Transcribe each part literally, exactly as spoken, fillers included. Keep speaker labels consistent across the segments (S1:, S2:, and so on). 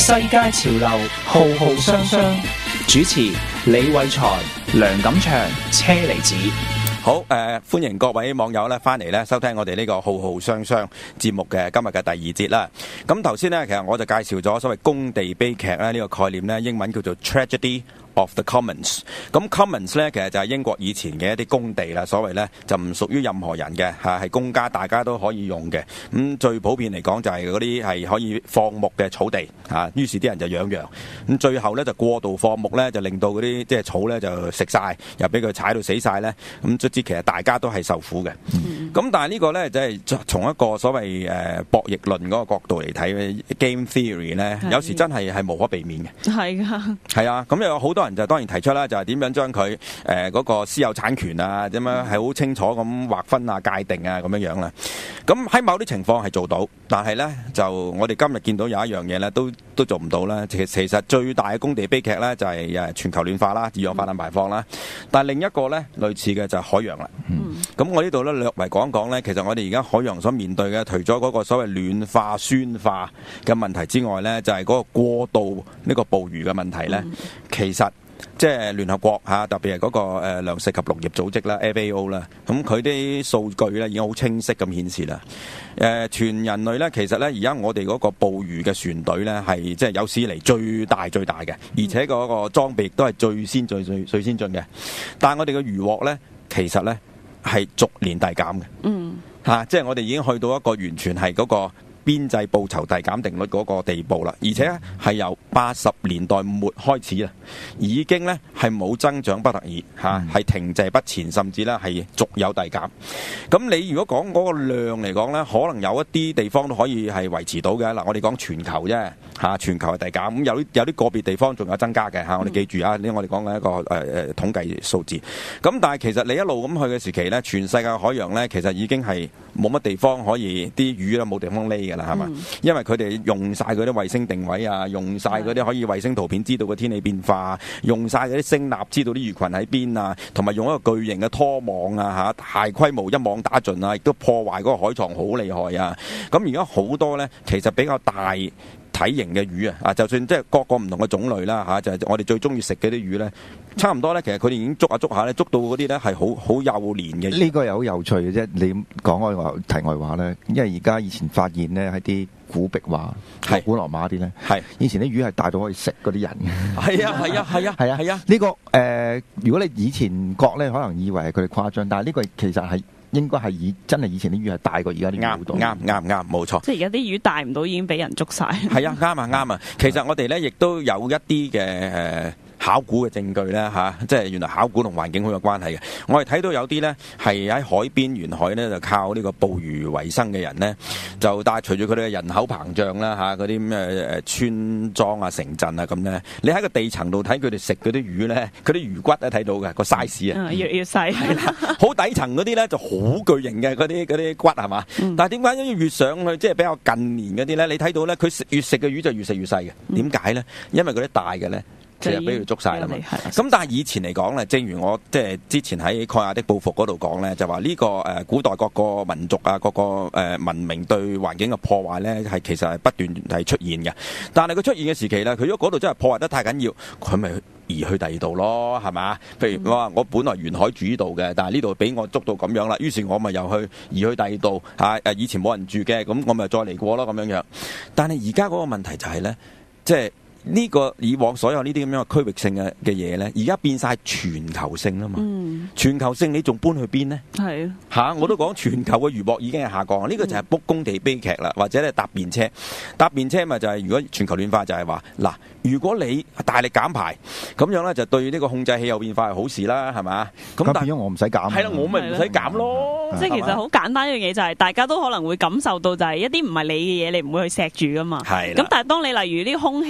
S1: 世界潮流浩浩湯湯，主持李偉才、梁錦祥、車厘子。
S2: 好誒、呃，歡迎各位網友咧翻嚟咧收聽我哋呢個浩浩湯湯節目嘅今日嘅第二節啦。咁頭先呢，其實我就介紹咗所謂工地悲劇咧呢個概念呢，英文叫做 tragedy of the commons。咁 commons 咧其實就係英國以前嘅一啲工地啦，所謂咧就唔屬於任何人嘅嚇，係公家大家都可以用嘅。咁最普遍嚟講就係嗰啲係可以放牧嘅草地嚇，於是啲人就養羊。咁最後咧就過度放牧咧，就令到嗰啲即係草咧就食晒，又俾佢踩到死晒咧。咁卒之其實大家都係受苦嘅。咁、嗯、但係呢個咧就係從一個所謂誒博弈論嗰個角度嚟睇 game theory 咧，有時真係係無可避免嘅。係㗎。係啊，咁有好多人就當然提出啦，就係點樣將佢誒嗰個私有產權啊，點樣係好清楚咁劃分啊、界定啊咁樣樣啦。咁喺某啲情況係做到，但係咧就我哋今日見到有一樣嘢咧，都都做唔到啦。其實其實最大嘅工地悲劇咧就係誒全球暖化啦、二氧化碳排放啦。但係另一個咧類似嘅就係海洋啦。咁、嗯、我呢度咧略為講講咧，其實我哋而家海洋所面對嘅，除咗嗰個所謂暖化、酸化嘅問題之外咧，就係、是、嗰個過度呢個捕魚嘅問題咧，嗯、其實。即係聯合國嚇，特別係嗰個誒糧食及農業組織啦 （F A O） 啦，咁佢啲數據咧已經好清晰咁顯示啦。誒，全人類咧，其實咧而家我哋嗰個捕魚嘅船隊咧係即係有史以嚟最大最大嘅，而且嗰個裝備亦都係最先進最最先進嘅。但係我哋嘅漁獲咧，其實咧係逐年遞減嘅。嗯，嚇，即係我哋已經去到一個完全係嗰個邊際報酬遞減定律嗰個地步啦，而且係由八十年代末開始啦，已經咧係冇增長不特止嚇，係停滯不前，甚至咧係逐有遞減。咁你如果講嗰個量嚟講咧，可能有一啲地方都可以係維持到嘅。嗱，我哋講全球啫嚇，全球係遞減，咁有啲有啲個別地方仲有增加嘅嚇。我哋記住啊，呢我哋講緊一個誒誒統計數字。咁但係其實你一路咁去嘅時期咧，全世界海洋咧其實已經係冇乜地方可以啲魚咧冇地方匿嘅。係嘛？嗯、因為佢哋用晒嗰啲衛星定位啊，用晒嗰啲可以衛星圖片知道嘅天氣變化，用晒嗰啲聲納知道啲魚群喺邊啊，同埋用一個巨型嘅拖網啊，嚇大規模一網打盡啊，亦都破壞嗰個海床好厲害啊！咁而家好多呢，其實比較大體型嘅魚啊，啊就算即係各個唔同嘅種類啦，嚇就係、是、我哋最中意食嘅啲魚呢，差唔多呢。其實佢哋已經捉下捉下咧，捉到嗰啲呢係好好幼年嘅。呢個又好有趣嘅啫，你講開話題外話呢，因為而家以前發現呢，喺啲古壁畫、係古羅馬啲呢，係以前啲魚係大到可以食嗰啲人嘅。係啊係啊係啊係啊係啊！呢個誒，如果你以前覺呢，可能以為係佢哋誇張，但係呢個其實係。應該係以真係以前啲魚係大過而家啲魚好多。啱啱啱冇錯。即係而家啲魚大唔到已經俾人捉晒。係啊，啱啊啱啊。其實我哋咧亦都有一啲嘅誒考古嘅證據咧嚇，即係原來考古同環境好有關係嘅。我哋睇到有啲咧係喺海邊沿海咧就靠呢個捕魚為生嘅人咧，就但係隨住佢哋嘅人口膨脹啦嚇，嗰啲咩誒村莊啊、城鎮啊咁咧，你喺個地層度睇佢哋食嗰啲魚咧，佢啲魚骨都睇到嘅個 size 啊，越越細係啦，好底層嗰啲咧就好巨型嘅嗰啲嗰啲骨係嘛，嗯、但係點解越上去即係比較近年嗰啲咧？你睇到咧，佢越食嘅魚就越食越細嘅，點解咧？因為嗰啲大嘅咧。其實俾佢捉晒啦嘛，咁但係以前嚟講咧，正如我即係之前喺蓋亞的報復嗰度講咧，就話呢個誒古代各個民族啊，各個誒文明對環境嘅破壞咧，係其實係不斷係出現嘅。但係佢出現嘅時期咧，佢如果嗰度真係破壞得太緊要，佢咪移去第二度咯，係嘛？譬如我話我本來沿海住呢度嘅，但係呢度俾我捉到咁樣啦，於是我咪又去移去第二度嚇誒，以前冇人住嘅，咁我咪再嚟過咯咁樣樣。但係而家嗰個問題就係咧，即係。呢個以往所有呢啲咁樣嘅區域性嘅嘅嘢咧，而家變晒全球性啦嘛。嗯、全球性你仲搬去邊呢？係嚇、啊，我都講全球嘅漁獲已經係下降。呢、呢個就係卜工地悲劇啦，或者咧搭便車，搭便車咪就係如果全球暖化就係話嗱，如果你大力減排，咁樣咧就對呢個控制氣候變化係好事啦，係嘛？咁但係我唔使減，係啦，我咪唔使減咯。
S3: 即係其實好簡單一樣嘢就係，大家都可能會感受到就係一啲唔係你嘅嘢，你唔會去錫住噶嘛。係。咁但係當你例如啲空氣同埋啲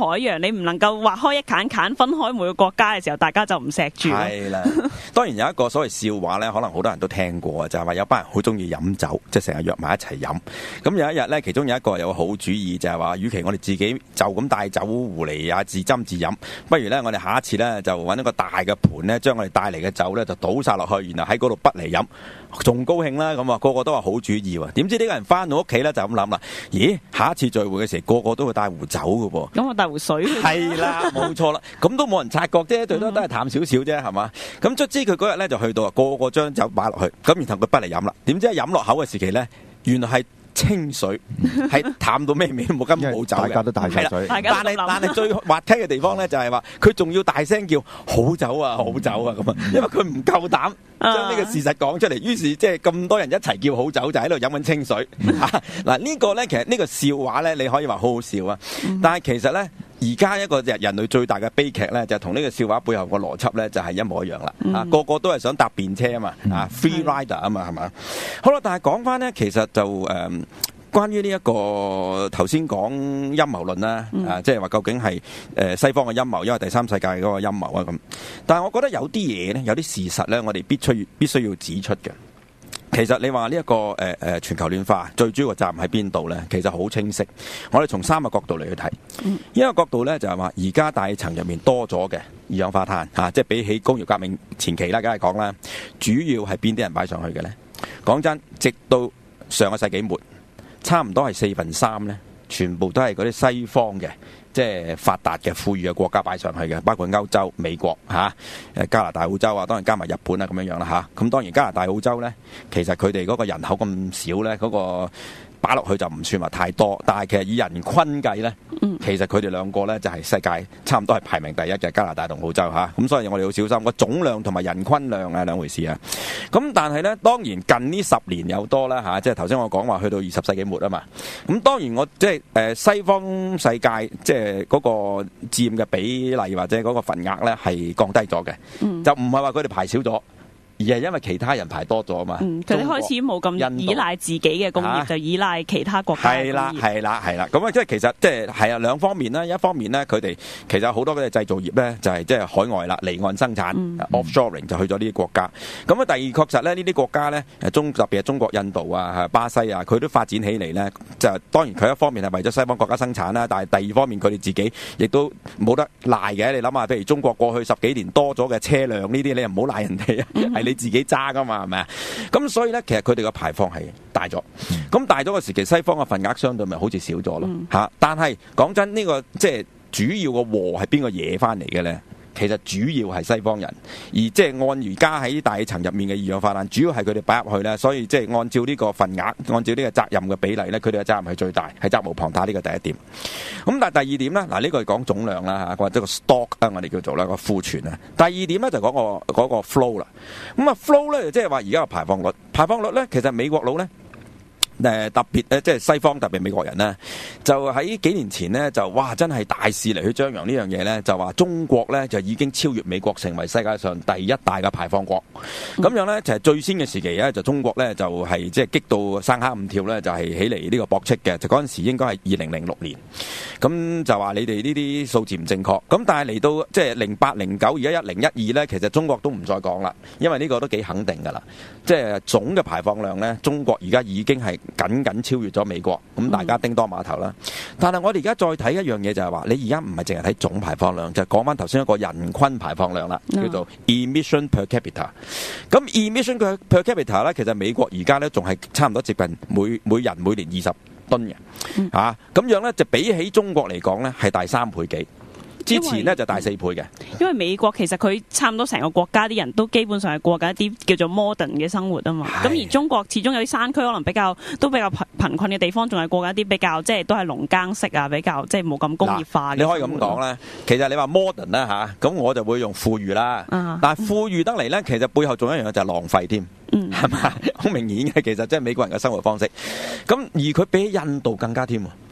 S3: 海洋，你唔能夠劃開一揀揀分開每個國家嘅時候，大家就唔錫住。
S2: 係啦，當然有一個所謂笑話咧，可能好多人都聽過啊，就係話有班人好中意飲酒，即係成日約埋一齊飲。咁有一日咧，其中有一個有個好主意，就係話，與其我哋自己就咁帶酒壺嚟啊自斟自飲，不如咧我哋下一次咧就揾一個大嘅盤咧，將我哋帶嚟嘅酒咧就倒晒落去，然後喺嗰度滗嚟飲，仲高興啦。咁啊，個個都話好主意喎。點知呢個人翻到屋企咧就咁諗啦，咦，下一次聚會嘅時候個個都會帶壺酒㗎噃。
S3: 咁我帶壺水。
S2: 係啦，冇錯啦，咁都冇人察覺啫，最多都係淡少少啫，係嘛？咁卒之佢嗰日咧就去到啊，個個將酒擺落去，咁然後佢滗嚟飲啦。點知一飲落口嘅時期咧，原來係清水，係淡到咩味都冇，根本冇酒嘅。
S4: 大家都帶晒水，
S3: 但
S2: 係但係最滑稽嘅地方咧，就係話佢仲要大聲叫好酒啊，好酒啊咁啊，因為佢唔夠膽將呢個事實講出嚟，於是即係咁多人一齊叫好酒，就喺度飲緊清水。嗱呢個咧，其實呢個笑話咧，你可以話好好笑啊，但係其實咧。而家一個人人類最大嘅悲劇咧，就同呢個笑話背後個邏輯咧，就係一模一樣啦。嗯、啊，個個都係想搭便車啊嘛，嗯、啊 free rider 啊嘛，係嘛？好啦，但係講翻咧，其實就誒、呃，關於呢、這、一個頭先講陰謀論啦，嗯、啊，即係話究竟係誒西方嘅陰謀，因為第三世界嗰個陰謀啊咁。但係我覺得有啲嘢咧，有啲事實咧，我哋必須必須要指出嘅。其實你話呢一個誒誒、呃、全球暖化最主要嘅責任喺邊度呢？其實好清晰，我哋從三個角度嚟去睇。嗯、一個角度呢，就係話，而家大氣層入面多咗嘅二氧化碳嚇、啊，即係比起工業革命前期啦，梗係講啦，主要係邊啲人擺上去嘅呢？講真，直到上個世紀末，差唔多係四分三呢，全部都係嗰啲西方嘅。即係發達嘅富裕嘅國家擺上去嘅，包括歐洲、美國嚇、誒加拿大、澳洲啊，當然加埋日本啊咁樣樣啦嚇。咁當然加拿大、澳洲呢，其實佢哋嗰個人口咁少呢，嗰、嗰個擺落去就唔算話太多。但係其實以人均計呢，其實佢哋兩個呢就係世界差唔多係排名第一嘅加拿大同澳洲嚇。咁所以我哋要小心個總量同埋人均量係兩回事啊。咁但係呢，當然近呢十年有多啦嚇，即係頭先我講話去到二十世紀末啊嘛。咁當然我即係誒西方世界即係。誒嗰個佔嘅比例或者嗰個份額咧係降低咗嘅，嗯、就唔係話佢哋排少咗，而係因為其他人排多咗嘛。佢哋、
S3: 嗯、開始冇咁依賴自己嘅工業，啊、就依賴其他國家嘅工業。係啦，係啦，係啦。咁啊，即係其實即係係啊兩方面啦。一方面呢，佢哋其實好多嘅製造業咧就係即係海外啦，離岸生產、嗯、offshoring 就去咗呢啲國家。咁啊，第二確實咧呢啲國家咧，中特別係中國、印度啊、巴西啊，佢都發展起嚟咧，就當然佢一方面係為咗西方國家生產啦，但係第二方面佢哋自己亦都冇得賴嘅。你諗下，譬如中國過去十幾年多咗嘅車輛呢啲，你又唔好賴人哋啊，係你自己揸噶嘛，係咪啊？咁所以咧，其實佢哋嘅排放係大咗。咁大咗嘅時期，西方嘅份額相對咪好似少咗咯嚇。但係講真，呢個即係主要個禍係邊個惹翻嚟嘅咧？其實主要係西方人，而即係按而家喺大氣層入面嘅二氧化碳，主要係佢哋擺入去咧，所以即係按照呢個份額，按照呢個責任嘅比例咧，佢哋嘅責任係最大，係責無旁貸。呢個第一點。咁但係第二點咧，嗱呢個係講總量啦嚇，或者個 stock 啊，我哋叫做啦個庫存啊。第二點咧就講個嗰個 flow 啦。咁啊 flow 咧，即係話而家嘅排放率，排放率咧，其實美國佬咧。誒特別誒，即係西方特別美國人呢，就喺幾年前呢，就哇真係大肆嚟去張揚呢樣嘢呢，就話中國呢，就已經超越美國成為世界上第一大嘅排放國。咁、嗯、樣呢，就係、是、最先嘅時期咧，就中國呢，就係即係激到生蝦唔跳呢，就係、是、起嚟呢個駁斥嘅。就嗰陣時應該係二零零六年，咁就話你哋呢啲數字唔正確。咁但係嚟到即係零八零九而家一零一二呢，其實中國都唔再講啦，因為呢個都幾肯定㗎啦。即係總嘅排放量呢，中國而家已經係僅僅超越咗美國，咁大家叮當碼頭啦。但係我哋而家再睇一樣嘢就係話，你而家唔係淨係睇總排放量，就係講翻頭先一個人均排放量啦，叫做 emission per capita。咁 emission per capita 咧，其實美國而家咧仲係差唔多接近每每人每年二十噸嘅，嗯、啊咁樣咧就比起中國嚟講咧係大三倍幾。之前呢就大四倍嘅， 因為美國其實佢差唔多成個國家啲人都基本上係過緊一啲叫做 modern 嘅生活啊嘛。咁而中國始終有啲山區可能比較都比較貧貧困嘅地方，仲係過緊一啲比較即係都係農耕式啊，比較即係冇咁工業化嘅。你
S2: 可以咁講啦，其實你話 modern 啦吓，咁我就會用富裕啦。啊、但係富裕得嚟咧，其實背後仲有一樣嘢就係浪費添。嗯，係嘛？好明顯嘅，其實即係美國人嘅生活方式。咁而佢比起印度更加添，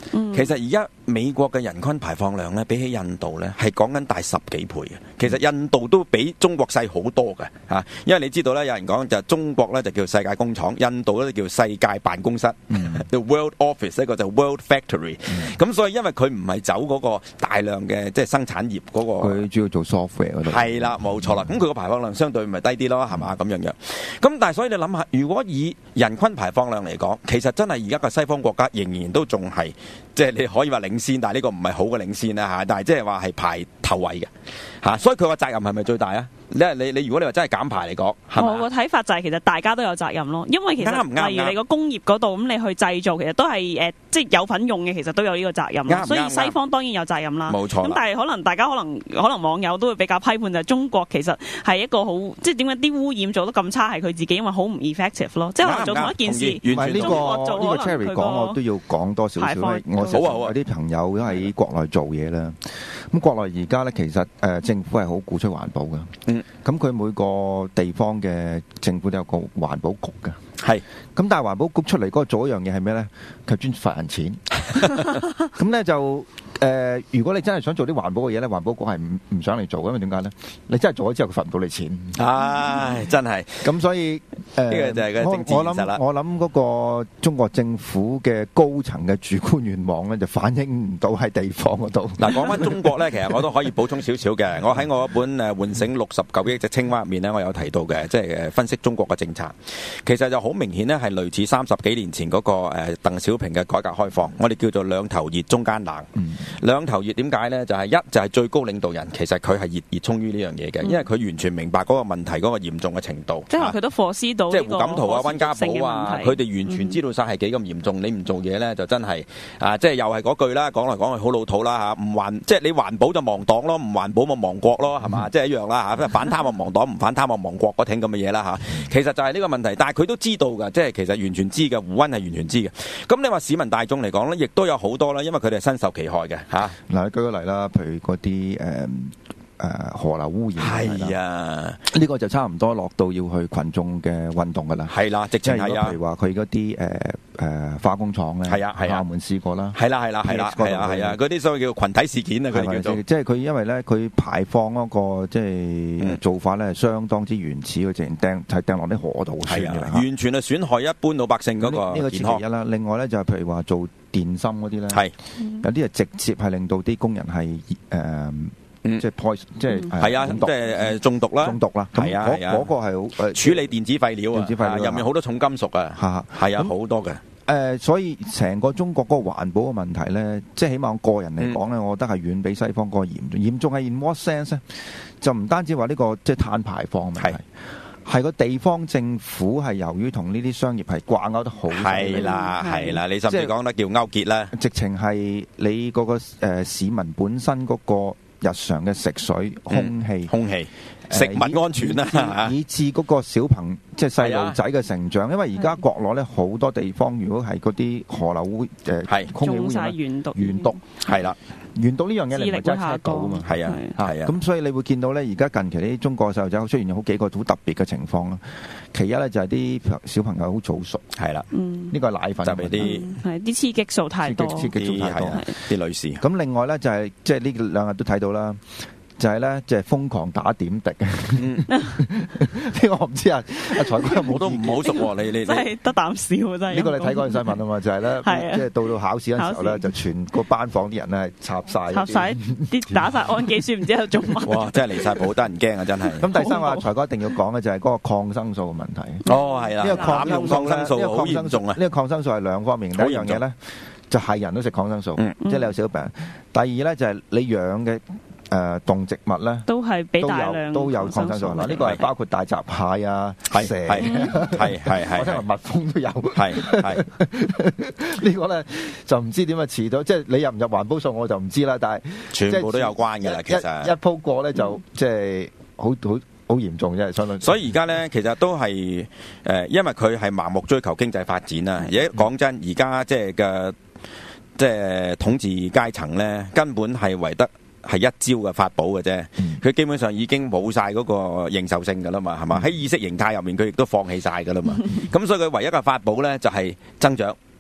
S3: 嗯、
S2: 其實而家美國嘅人均排放量咧，比起印度咧係講緊大十幾倍嘅。其實印度都比中國細好多嘅嚇，因為你知道咧，有人講就中國咧就叫世界工廠，印度咧就叫世界辦公室、嗯、，the world office， 一個就 world factory。咁、嗯、所以因為佢唔係走嗰個大量嘅即係生產業嗰、嗰個，
S4: 佢主要做 software 嗰度。
S2: 係啦，冇錯啦。咁佢個排放量相對咪低啲咯，係嘛咁樣樣。咁但係所以你諗下，如果以人均排放量嚟講，其實真係而家嘅西方國家仍然都仲係即係你可以話領先，但係呢個唔係好嘅領先啦嚇。但係即係話係排頭位嘅嚇，所以佢個責任係咪最大啊？你你你如果你話真係減排嚟講，
S3: 我個睇法就係其實大家都有責任咯，因為其實
S2: 啱唔啱？
S3: 例如你個工業嗰度咁，你去製造其實都係誒、呃，即係有份用嘅，其實都有呢個責任。
S2: 啱唔啱？
S3: 所以西方當然有責任啦。
S2: 冇錯。
S3: 咁但係可能大家可能可能網友都會比較批判就係中國其實係一個好即係點解啲污染做得咁差係佢自己，因為好唔 effective 咯。即係可能做同一件事，
S4: 唔係呢個呢個 Cherry 講我都要講多少少。我好啊好啊，有啲朋友都喺國內做嘢啦。咁國內而家咧其實誒、呃、政府係好鼓吹環保嘅。嗯。咁佢每個地方嘅政府都有個環保局嘅，係。咁但係環保局出嚟嗰個做一樣嘢係咩咧？佢專罰人錢。咁咧就誒、呃，如果你真係想做啲環保嘅嘢咧，環保局係唔唔想嚟做，因為點解咧？你真係做咗之後，佢罰唔到你錢。唉，真係。咁所以誒，呢、呃、個就係個政治現實啦。我諗嗰個中國政府嘅高層嘅主觀願望咧，就反映唔到喺地方嗰度。
S2: 嗱，講翻中國咧，其實我都可以補充少少嘅。我喺我一本誒喚醒六十九億隻青蛙入面咧，我有提到嘅，即係誒分析中國嘅政策。其實就好明顯咧，係類似三十幾年前嗰個誒鄧小平嘅改革開放，我哋叫做兩頭熱中間冷。嗯、兩頭熱點解咧？就係、是、一就係、是、最高領導人，其實佢係熱熱衷於呢樣嘢嘅，因為佢完全明白嗰個問題嗰個嚴重嘅程度。即係佢都火師到，即係胡錦濤啊、溫家寶啊，佢哋完全知道晒係幾咁嚴重。嗯、你唔做嘢咧，就真係啊，即係又係嗰句啦，講嚟講去好老土啦嚇，唔環即係你環保就亡黨咯，唔環保咪亡國咯，係嘛？嗯、即係一樣啦嚇，反貪咪亡黨，唔反貪咪亡國嗰挺咁嘅嘢啦嚇。其實就係呢個問題，但係佢都知道㗎，即係其實完全知嘅，胡溫係完全知嘅。咁你話市民大眾嚟講咧，亦都有好多啦，因為佢哋係身受其害嘅嚇。嗱、啊，舉個例啦，譬如嗰啲誒誒河流污染係啊，呢個就差唔多落到要去群眾嘅運動㗎啦。係啦，直情係啊。譬如話佢嗰啲誒誒化工廠咧，係啊係啊，澳門試過啦。係啦係啦係啦係啊係啊，嗰啲所謂叫群體事件啊，佢哋叫做。即係佢因為咧，佢排放嗰個即係做法咧，係相當之原始，佢直情掟係掟落啲河度算嘅，完全係損害一般老百姓嗰個健康。呢個其一啦。另外咧就係譬如話做電芯嗰啲咧，係有啲係直接係令到啲工人係誒。呃嗯、即係 poison，即係係啊，即係誒中毒啦，中毒啦，係啊，嗰、嗰個係好誒處理電子廢料啊，電子廢料入面好多重金屬啊，係啊，好多嘅。誒、呃，所以成個中國嗰個環保嘅問題咧，即係起碼我個人嚟講咧，嗯、我覺得係遠比西方嗰個嚴重。嚴重係 in what sense 咧？就唔單止話呢個即係碳排放問題，係個地方政府係由於同呢啲商業係掛鈎得好，係啦係啦，你甚至講得叫勾結啦，直情係你嗰個誒市民本身嗰個。日常嘅食水、空氣、嗯、空氣、食物安全啦、啊，以至嗰個小朋即係細路仔嘅成長。因為而家國內咧好多地方，如果係嗰啲河流污誒、呃、空氣污染，鉛毒，鉛毒係啦。鉛毒呢樣嘢你唔係真係測到啊嘛，係啊係啊。咁所以你會見到咧，而家近期啲中國細路仔出現好幾個好特別嘅情況啦。其一咧就係啲小朋友好早熟，係啦，呢個奶粉就係啲係啲雌激素太多，雌激素太多，啲女士。咁另外咧就係即係呢兩日都睇到啦。就係咧，即係瘋狂打點滴。呢個我唔知啊，阿財哥有冇都唔好熟喎。你你真係得啖笑真係。呢個你睇嗰段新聞啊嘛，就係咧，即係到到考試嗰陣時候咧，就全個班房啲人咧插曬插曬啲打曬氨基酸，唔知喺度做乜。哇！真係離曬譜，得人驚啊！真係。咁第三個財哥一定要講嘅就係嗰個抗生素嘅問題。哦，係啦，呢個抗生素好嚴重啊！呢個抗生素係兩方面，第一樣嘢咧就係人都食抗生素，即係你有小病。第二咧就係你養嘅。誒、呃、動植物咧都係俾大量都有抗生素嗱，呢個係包括大閘蟹啊、蛇係係係，我聽聞蜜蜂都有係係呢個咧就唔知點啊遲到，即係你入唔入環保數我就唔知啦，但係全部都有關嘅啦，其實一鋪過咧就、嗯、即係好好好嚴重啫，相當。所以而家咧其實都係誒、呃，因為佢係盲目追求經濟發展啦。而家講真，而家即係嘅即係統治階層咧，根本係為得。係一招嘅法寶嘅啫，佢基本上已經冇晒嗰個認受性噶啦嘛，係嘛？喺意識形態入面，佢亦都放棄晒噶啦嘛。咁所以佢唯一嘅法寶咧就係增長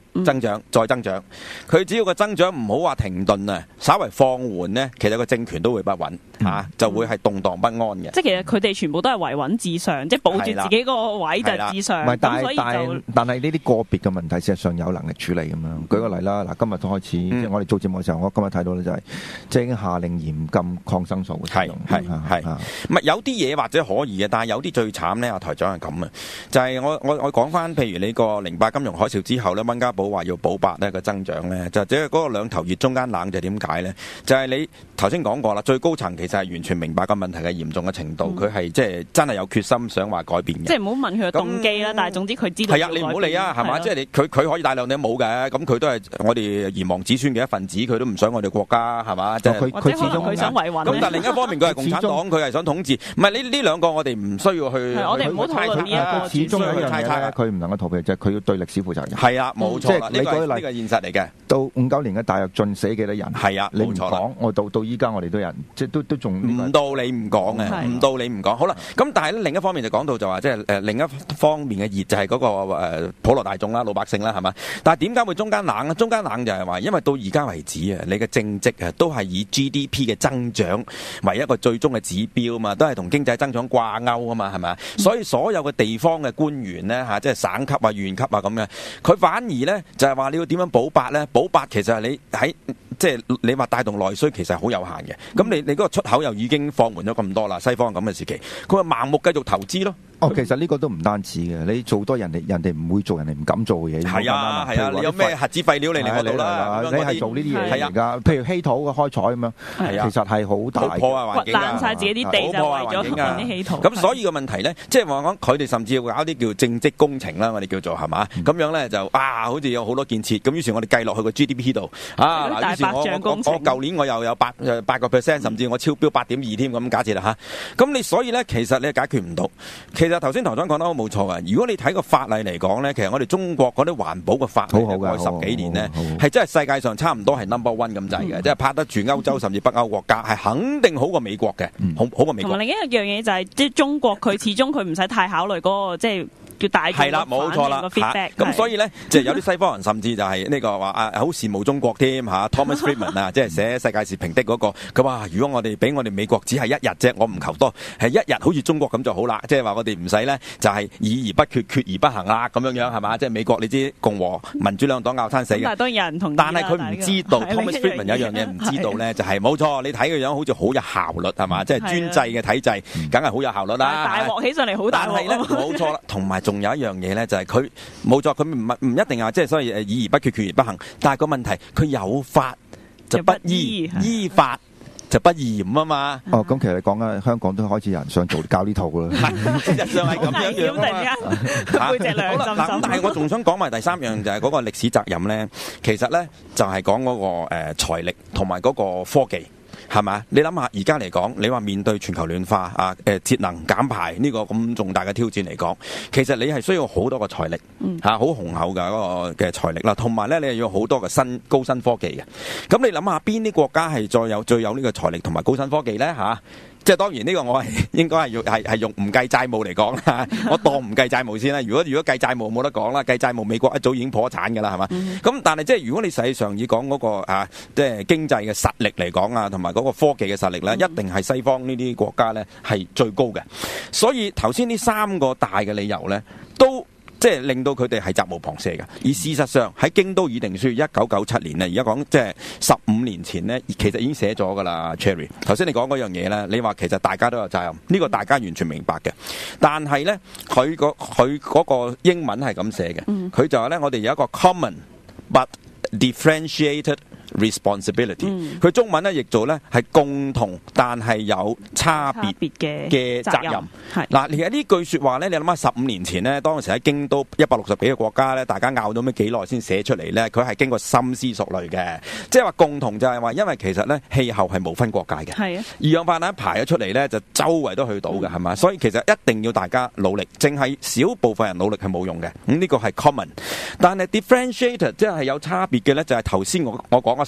S2: 增長再增長，佢只要個增長唔好話停頓啊，稍為放緩呢，其實個政權都會不穩嚇、啊，就會係動盪不安嘅。
S3: 即係其實佢哋全部都係維穩至上，即係保住自己個位就至上。
S4: 唔係，但係但係但係呢啲個別嘅問題，事實上有能力處理咁樣。舉個例啦，嗱，今日都開始，嗯、即係我哋做節目嘅時候，我今日睇到咧就係即係已經下令嚴禁抗生素嘅使用。係係係，唔係有啲嘢或者可以嘅，但係有啲最慘咧，阿台長係咁啊，就係、是、我我我講翻，譬如你個零八金融海嘯之後咧，溫家寶話要保八咧個增長咧，就即係嗰個兩頭熱中間冷，就點解咧？就係、是、你頭先講過啦，最高層其實係完全明白個問題嘅嚴重嘅程度，佢係即係真係有決心想話改變嘅。
S3: 即係唔好問佢嘅動機啦，但係總之佢知道。係啊，
S2: 你唔好理啊，係嘛？即係你佢佢可以大量你冇嘅，咁佢都係我哋炎黃子孫嘅一份子，佢都唔想我哋國家係嘛？即係佢
S3: 佢始終佢想維穩。
S2: 咁但係另一方面，佢係共產黨，佢係想統治。唔係呢呢兩個我哋唔需要去。
S3: 我哋唔好討論呢一個。
S4: 始終有一樣嘢佢唔能夠逃避，就係佢要對歷史負責任。
S2: 係啊，冇錯啦，
S4: 即係你舉例，
S2: 呢個現實嚟嘅。
S4: 到五九年嘅大躍進死幾多人？
S2: 係啊，
S4: 你唔講，我到到依家我哋都有人，即係都都仲
S2: 唔到你唔講嘅，唔到你唔講。好啦，咁但係咧另一方面就講到就話，即係誒另一方面嘅熱就係嗰個誒普羅大眾啦、老百姓啦，係嘛？但係點解會中間冷咧？中間冷就係話，因為到而家為止啊，你嘅政績啊都係以 G D P 嘅增長為一個最終嘅指標啊嘛，都係同經濟增長掛鈎啊嘛，係咪啊？所以所有嘅地方嘅官員咧嚇，即係省級啊、縣級啊咁嘅，佢反而咧就係話你要點樣保八咧？保八其實係你喺即係你話帶動內需其實係好有限嘅。咁你你嗰個出口又已經放緩咗咁多啦，西方咁嘅時期，佢話盲目繼續投資咯。
S4: 哦，其實呢個都唔單止嘅，你做多人哋人哋唔會做，人哋唔敢做嘅嘢。係
S2: 啊係啊，你有咩核子廢料你嚟我度啦？
S4: 你係做呢啲嘢而家，譬如稀土嘅開採咁樣，其實係好大
S2: 破壞環境啊，
S3: 爛曬自己啲地就為咗運啲稀土。
S2: 咁所以個問題咧，即係話講佢哋甚至要搞啲叫政績工程啦，我哋叫做係嘛？咁樣咧就啊，好似有好多建設，咁於是我哋計落去個 G D P 度啊，嗱，於是我我我舊年我又有八誒八個 percent， 甚至我超標八點二添咁假設啦嚇。咁你所以咧，其實你解決唔到。其實頭先台長講得都冇錯嘅。如果你睇個法例嚟講咧，其實我哋中國嗰啲環保嘅法例過去十幾年咧，係真係世界上差唔多係 number one 咁滯嘅，即係拍得住歐洲甚至北歐國家，係肯定好過美國嘅，好好過美國。
S3: 同埋另一樣嘢就係，即係中國佢始終佢唔使太考慮嗰個即係。叫大
S2: 係啦，冇錯啦，咁所以咧，即係有啲西方人甚至就係呢個話啊，好羨慕中國添嚇。Thomas Friedman 啊，即係寫世界時評的嗰個，佢話：如果我哋俾我哋美國只係一日啫，我唔求多，係一日好似中國咁就好啦。即係話我哋唔使咧，就係議而不決，決而不行啦，咁樣樣係嘛？即係美國你知共和民主兩黨拗餐死嘅。
S3: 但係當然有人同意。
S2: 但係佢唔知道 Thomas Friedman 有一樣嘢唔知道咧，就係冇錯，你睇個樣好似好有效率係嘛？即係專制嘅體制，梗係好有效率啦。
S3: 大鑊起上嚟好大鑊。
S2: 但係咧冇錯啦，同埋仲有一樣嘢咧。就係佢冇錯，佢唔唔一定啊，即係所以誒議而不決，決而不行。但係個問題，佢有法就不依，依法就不嚴啊嘛。
S4: 哦，咁其實你講緊香港都開始有人想做教呢套噶啦。
S2: 事實上係咁樣樣。突然間背脊兩針針。但係我仲想講埋第三樣，就係嗰個歷史責任咧。其實咧就係講嗰個誒財力同埋嗰個科技。係嘛？你諗下，而家嚟講，你話面對全球暖化啊，誒節能減排呢個咁重大嘅挑戰嚟講，其實你係需要好多個財力，嚇好雄厚嘅嗰個嘅財力啦，同埋咧你係要好多嘅新高新科技嘅。咁你諗下，邊啲國家係再有最有呢個財力同埋高新科技咧？嚇？即係當然呢個我係應該係要係係用唔計債務嚟講啦，我當唔計債務先啦。如果如果計債務冇得講啦，計債務美國一早已經破產㗎啦，係嘛？咁、嗯、但係即係如果你實際上以講嗰、那個啊，即係經濟嘅實力嚟講啊，同埋嗰個科技嘅實力咧，一定係西方呢啲國家咧係最高嘅。所以頭先呢三個大嘅理由咧，都即係令到佢哋係責無旁貸嘅。而事實上喺京都議定書一九九七年咧，而家講即係十五年前呢，其實已經寫咗㗎啦。Cherry， 頭先你講嗰樣嘢咧，你話其實大家都有責任，呢、這個大家完全明白嘅。但係咧，佢個佢嗰個英文係咁寫嘅，佢就話咧，我哋有一個 common but differentiated responsibility，佢、嗯、中文咧譯做咧係共同但係有差別嘅嘅責任。嗱，其實呢句說話咧，你諗下十五年前呢，當時喺京都一百六十幾個國家咧，大家拗咗咩幾耐先寫出嚟咧？佢係經過深思熟慮嘅，即係話共同就係話，因為其實咧氣候係無分國界嘅，係啊，二氧化碳一排咗出嚟咧，就周圍都去到嘅，係、嗯、嘛？所以其實一定要大家努力，淨係少部分人努力係冇用嘅。咁、嗯、呢、這個係 common， 但係 differentiated 即係有差別嘅咧，就係頭先我我講。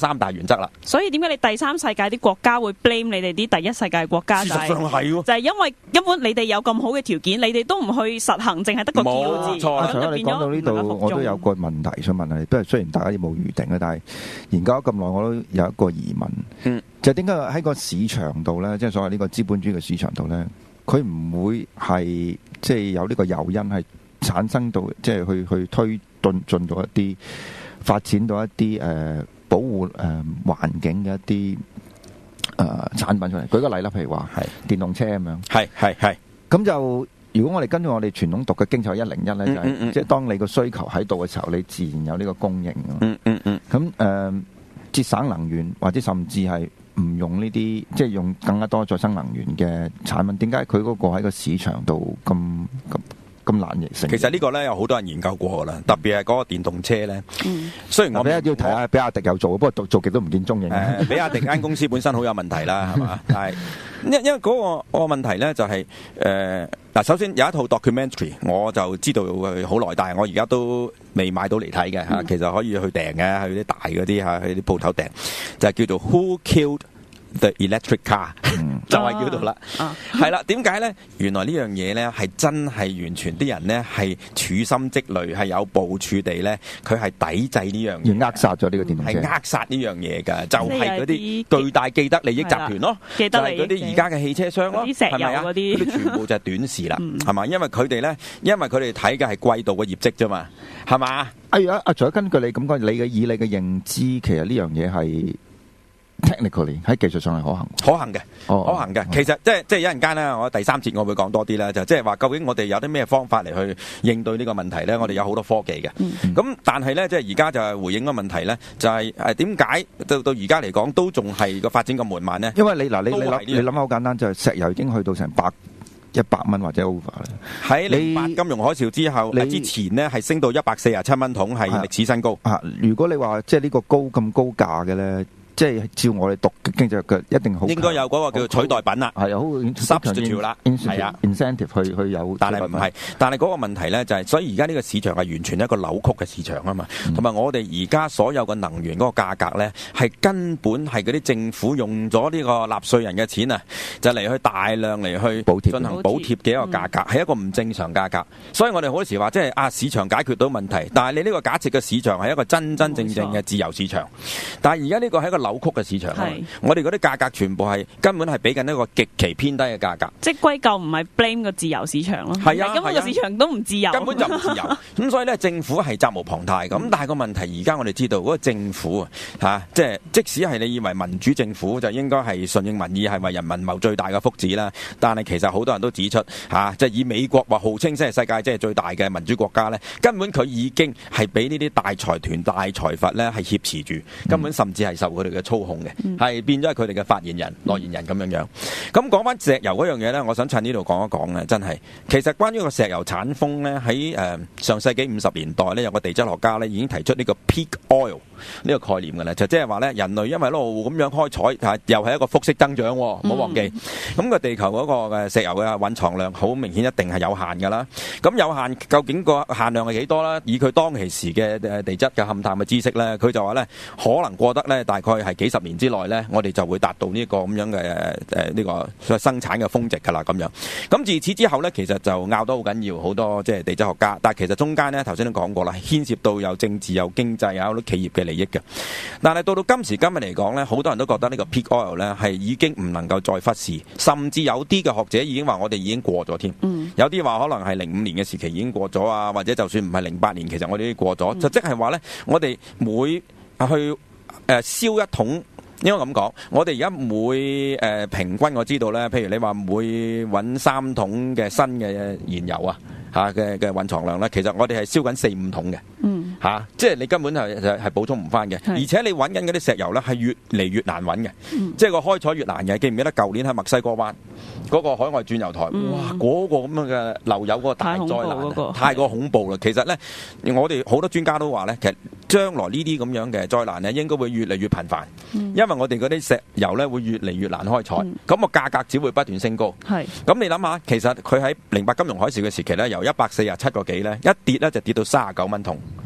S2: 三大原則啦。
S3: 所以點解你第三世界啲國家會 blame 你哋啲第一世界國家？
S2: 事實上係喎，
S3: 就係因為根本你哋有咁好嘅條件，你哋都唔去實行，淨係得個叫字。
S2: 冇錯。
S4: 阿徐，你講到呢度，我都有個問題想問下你。不過雖然大家冇預定咧，但係研究咗咁耐，我都有一個疑問。
S2: 嗯，
S4: 就點解喺個市場度咧，即係所謂呢個資本主義嘅市場度咧，佢唔會係即係有呢個誘因係產生到，即係去去推進進到一啲發展到一啲誒、呃、保護誒、呃、環境嘅一啲誒、呃、產品出嚟。舉個例啦，譬如話係電動車咁樣，
S2: 係係係。咁
S4: 就如果我哋跟住我哋傳統讀嘅經濟一零一咧，就係、
S2: 嗯嗯、
S4: 即係當你個需求喺度嘅時候，你自然有呢個供應。
S2: 嗯嗯嗯。
S4: 咁誒、呃、節省能源或者甚至係唔用呢啲，即係用更加多再生能源嘅產品，點解佢嗰個喺個市場度咁咁咁難形成？
S2: 其實呢個咧有好多人研究過噶啦，特別係嗰個電動車咧。嗯。雖然我
S4: 哋要提下，比亞迪有做，不過做極都唔見蹤影。誒、
S2: 呃，比亞迪間公司本身好有問題啦，係嘛？但係因因為嗰、嗰個、嗰個問題咧就係誒嗱，首先有一套 documentary， 我就知道佢好耐，但係我而家都未買到嚟睇嘅嚇。其實可以去訂嘅，去啲大嗰啲嚇，去啲鋪頭訂，就係、是、叫做 Who Killed The Electric Car，嗯、就係叫做啦，係啦。點解咧？原來呢樣嘢咧係真係完全啲人咧係處心積慮，係有部署地咧，佢係抵制呢樣嘢，
S4: 扼殺咗呢個電動車，
S2: 係扼殺呢樣嘢㗎，就係嗰啲巨大既得利益集團咯，就係嗰啲而家嘅汽車商咯，係咪啊？嗰啲全部就係短視啦，係嘛？因為佢哋咧，因為佢哋睇嘅係季度嘅業績啫嘛，係嘛？
S4: 哎呀，阿徐，根據你咁講，你嘅以你嘅認知，其實呢樣嘢係。Technically 喺技術上係可行，
S2: 可行嘅，
S4: 哦、
S2: 可行嘅。其實即係即係一陣間咧，我第三節我會講多啲啦，就即係話究竟我哋有啲咩方法嚟去應對呢個問題咧？我哋有好多科技嘅，咁、嗯、但係咧即係而家就係回應個問題咧，就係誒點解到到而家嚟講都仲係個發展咁緩慢咧？
S4: 因為你嗱你你諗你諗好簡單，就係、是、石油已經去到成百一百蚊或者 over 啦。
S2: 喺零八金融海嘯之後，之前呢係升到一百四十七蚊桶，係歷史新高。
S4: 啊，如果你話即係呢個高咁高價嘅咧？即係照我哋讀經濟嘅，一定好
S2: 應該有嗰個叫做取代品啦，
S4: 係好
S2: substitute 啦，係啊
S4: ，incentive 去去有，
S2: 但係唔係，但係嗰個問題咧就係、是，所以而家呢個市場係完全一個扭曲嘅市場啊嘛，同、嗯、埋我哋而家所有嘅能源嗰個價格咧，係根本係嗰啲政府用咗呢個納稅人嘅錢啊，就嚟去大量嚟去補貼進行補貼嘅一個價格，係、嗯、一個唔正常價格。所以我哋好多時話，即係啊市場解決到問題，但係你呢個假設嘅市場係一個真真正正嘅自由市場，但係而家呢個係一個扭曲嘅市場，我哋嗰啲價格全部係根本係俾緊一個極其偏低嘅價格，
S3: 即係歸咎唔係 blame 個自由市場咯，
S2: 係啊，
S3: 根本個市場都唔自由，
S2: 根本就唔自由。咁所以咧，政府係責無旁貸咁，但係個問題而家我哋知道嗰個政府啊，嚇，即係即使係你以為民主政府就應該係順應民意，係為人民謀最大嘅福祉啦，但係其實好多人都指出嚇，即係以美國話號稱即係世界即係最大嘅民主國家咧，根本佢已經係俾呢啲大財團、大財閥咧係挾持住，根本甚至係受佢哋嘅操控嘅。係變咗係佢哋嘅發言人、代言人咁樣樣。咁講翻石油嗰樣嘢咧，我想趁呢度講一講咧，真係其實關於個石油產鋒咧，喺誒上世紀五十年代咧，有個地質學家咧已經提出呢個 peak oil 呢個概念嘅啦，就即係話咧人類因為一路咁樣開採，係又係一個複式增長，唔好忘記。咁、嗯、個地球嗰個嘅石油嘅蘊藏量好明顯一定係有限㗎啦。咁有限究竟個限量係幾多啦？以佢當其時嘅地質嘅勘探嘅知識咧，佢就話咧可能過得咧大概係幾十年之內咧，我哋就會達到呢個咁樣嘅誒呢個生產嘅峰值㗎啦咁樣。咁自此之後咧，其實就拗得好緊要，好多即係地質學家。但係其實中間咧頭先都講過啦，牽涉到有政治、有經濟、有好多企業嘅利益嘅。但係到到今時今日嚟講咧，好多人都覺得呢個 peak oil 咧係已經唔能夠再忽視，甚至有啲嘅學者已經話我哋已經過咗添。嗯、有啲話可能係零五年嘅時期已經過咗啊，或者就算唔係零八年，其實我哋已經過咗、嗯。就即係話咧，我哋每去誒燒、呃、一桶。應該咁講，我哋而家每誒、呃、平均我知道咧，譬如你話每揾三桶嘅新嘅燃油啊，嚇嘅嘅蘊藏量咧，其實我哋係燒緊四五桶嘅，嗯嚇、啊，即係你根本係係係補充唔翻嘅，而且你揾緊嗰啲石油咧係越嚟越難揾嘅、嗯，即係個開採越難嘅。記唔記得舊年喺墨西哥灣嗰、那個海外轉油台，嗯、哇嗰、那個咁樣嘅漏油嗰個大災難，太，那個、太過恐怖啦！其實咧，我哋好多專家都話咧，其實將來呢啲咁樣嘅災難咧，應該會越嚟越頻繁，嗯、因為我哋嗰啲石油咧會越嚟越難開採，咁個價格只會不斷升高。係，咁你諗下，其實佢喺零八金融海嘯嘅時期咧，由一百四十七個幾咧，一跌咧就跌到三十九蚊桶。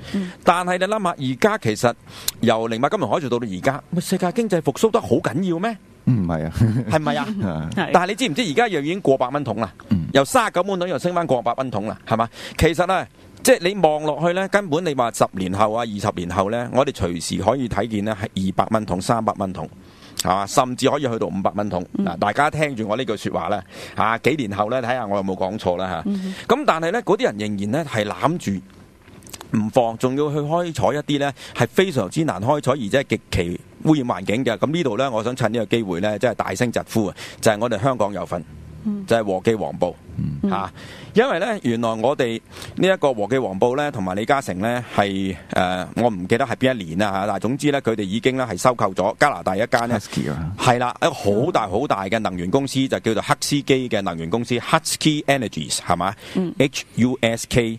S3: 嗯、
S2: 但係你諗下，而家其實由零八金融海嘯到到而家，世界經濟復甦得好緊要咩？
S4: 唔係啊，
S2: 係咪啊？但係你知唔知而家又已經過百蚊桶啦？嗯、由三十九蚊桶又升翻過百蚊桶啦，係嘛？其實咧，即係你望落去咧，根本你話十年後啊、二十年後咧，我哋隨時可以睇見咧係二百蚊桶、三百蚊桶。係嘛，甚至可以去到五百蚊桶。嗱、嗯，大家聽住我呢句説話咧，嚇、啊、幾年後咧，睇下我有冇講錯啦嚇。咁、嗯、但係咧，嗰啲人仍然咧係攬住唔放，仲要去開採一啲咧係非常之難開採，而且係極其污染環境嘅。咁呢度咧，我想趁呢個機會咧，即係大聲疾呼啊！就係、是、我哋香港有份。就係和記黃埔嚇、嗯啊，因為咧原來我哋呢一個和記黃埔咧，同埋李嘉誠咧係誒，我唔記得係邊一年啦嚇，但係總之咧，佢哋已經咧係收購咗加拿大一間咧，係啦，一個好大好大嘅能源公司，就叫做赫斯基嘅能源公司 Husky Energies 係嘛、嗯、H U S K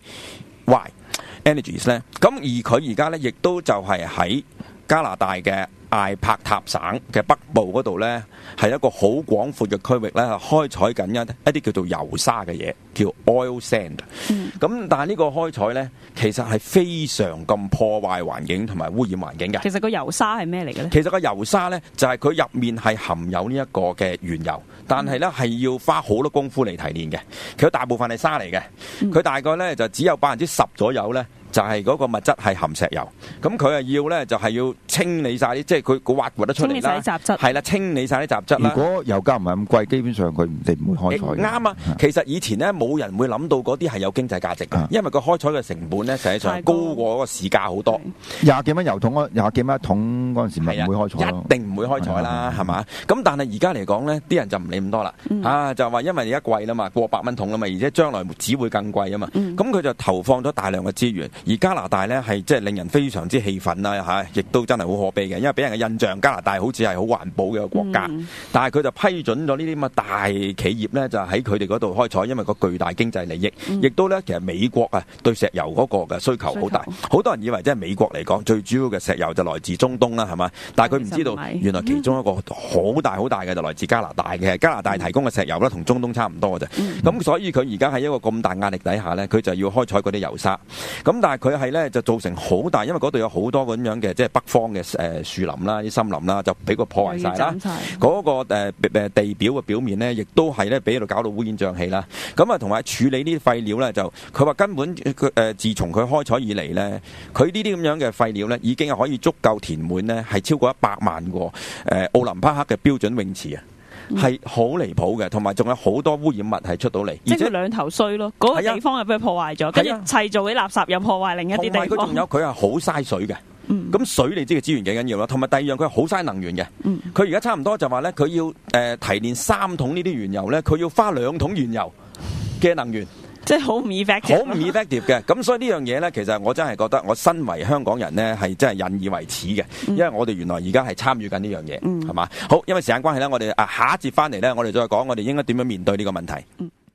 S2: Y Energies 咧，咁而佢而家咧亦都就係喺加拿大嘅艾柏塔省嘅北部嗰度呢，係一個好廣闊嘅區域呢，開採緊一一啲叫做油砂嘅嘢，叫 oil sand。咁、嗯、但係呢個開採呢，其實係非常咁破壞環境同埋污染環境嘅。
S3: 其實個油砂係咩嚟嘅呢？
S2: 其實個油砂呢，就係佢入面係含有呢一個嘅原油，但係呢係要花好多功夫嚟提煉嘅。佢大部分係沙嚟嘅，佢、嗯、大概呢就只有百分之十左右呢。就係嗰個物質係含石油，咁佢係要咧就係、是、要清理晒啲，即係佢佢挖掘得出嚟啦，係啦，清理晒啲雜質啦。
S4: 如果油價唔係咁貴，基本上佢哋唔會開採。
S2: 啱啊，其實以前咧冇人會諗到嗰啲係有經濟價值嘅，因為個開採嘅成本咧實際上高過嗰個市價好多。
S4: 廿幾蚊油桶嗰廿幾蚊一桶嗰陣時咪唔會開採咯，
S2: 一定唔會開採啦，係嘛？咁但係而家嚟講咧，啲人就唔理咁多啦，嗯、啊就話因為而家貴啦嘛，過百蚊桶啦嘛，而且將來只會更貴啊嘛，咁佢、嗯、就投放咗大量嘅資源。而加拿大咧係即係令人非常之氣憤啦嚇，亦都真係好可悲嘅，因為俾人嘅印象加拿大好似係好環保嘅一個國家，嗯、但係佢就批准咗呢啲咁嘅大企業咧，就喺佢哋嗰度開採，因為個巨大經濟利益，亦、嗯、都咧其實美國啊對石油嗰個嘅需求好大，好多人以為即係美國嚟講最主要嘅石油就來自中東啦，係嘛？但係佢唔知道原來其中一個好大好大嘅就來自加拿大嘅，加拿大提供嘅石油咧同中東差唔多嘅啫，咁、嗯、所以佢而家喺一個咁大壓力底下咧，佢就要開採嗰啲油砂，咁但係佢係咧就造成好大，因為嗰度有好多咁樣嘅即係北方嘅誒樹林啦、啲森林啦，就俾佢破壞晒啦。嗰、那個誒誒、呃、地表嘅表面咧，亦都係咧俾喺度搞到烏煙瘴氣啦。咁啊，同埋處理呢啲廢料咧，就佢話根本佢誒、呃、自從佢開採以嚟咧，佢呢啲咁樣嘅廢料咧，已經係可以足夠填滿咧，係超過一百萬個誒、呃、奧林匹克嘅標準泳池啊！係好離譜嘅，同埋仲有好多污染物係出到嚟，
S3: 即係佢兩頭衰咯。嗰、那個地方又俾佢破壞咗，跟住製造啲垃圾又破壞另一啲地方。
S2: 佢仲有佢係好嘥水嘅，咁、嗯、水你知嘅資源幾緊要啦。同埋第二樣佢係好嘥能源嘅。佢而家差唔多就話咧，佢要誒、呃、提煉三桶呢啲原油咧，佢要花兩桶原油嘅能源。
S3: 即係好唔 effective，
S2: 好唔 effective 嘅。咁所以呢樣嘢咧，其實我真係覺得，我身為香港人呢，係真係引以為恥嘅，因為我哋原來而家係參與緊呢樣嘢，係嘛、嗯？好，因為時間關係咧，我哋啊下一節翻嚟咧，我哋再講我哋應該點樣面對呢個問題。嗯